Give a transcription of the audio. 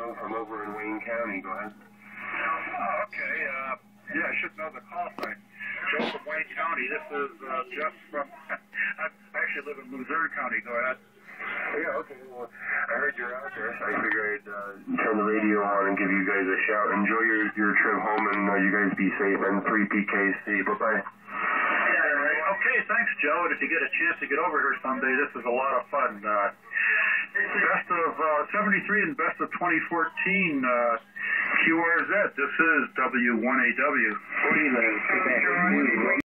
Joe from over in Wayne County. Go ahead. Oh, okay. Yeah, I should know the call sign. Joe from Wayne County. This is Jeff from... I actually live in Luzerne County. Go ahead. Yeah, okay. Well, I heard you're out there, so I figured I'd turn the radio on and give you guys a shout. Enjoy your trip home, and you guys be safe. N3PKC. Bye-bye. Okay, thanks, Joe. And if you get a chance to get over here someday, this is a lot of fun. Best of 73 and best of 2014 QRZ. This is W1AW.